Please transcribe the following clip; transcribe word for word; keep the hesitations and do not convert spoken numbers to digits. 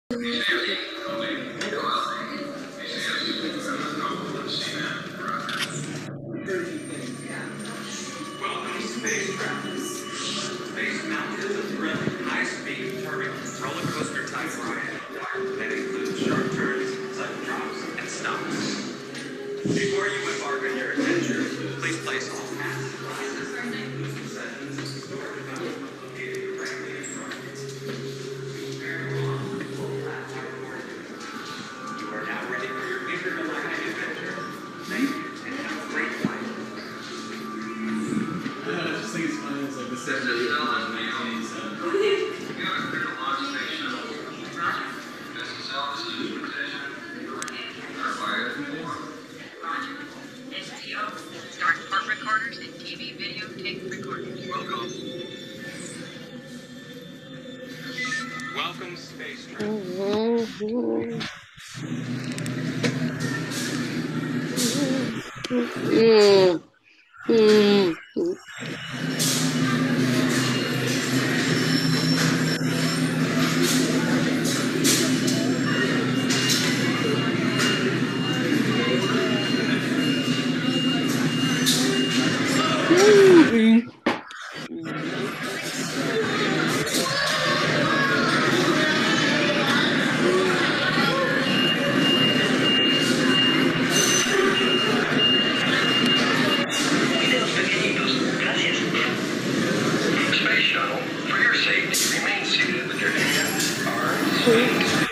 Space travel. Space Mountain is a thrilling, high-speed, turbulent roller coaster type ride that includes sharp turns, sudden drops, and stops. Before you embark on your adventure, please place all passes, sessions, and storage items located directly in front of you. Very long, full platform boarding. You are now ready for your intergalactic adventure. Thank you, and have a great flight. I just think it's funny, it's like the seventies and nineties. You have a clear to launch station. This is Elvis' invitation. Verify it. Roger. S T O. Start part recorders and T V video tape recorders. Welcome. Welcome, space travel. Mm. Mm. Space shuttle, for your safety, remain seated with your hands, arms, feet,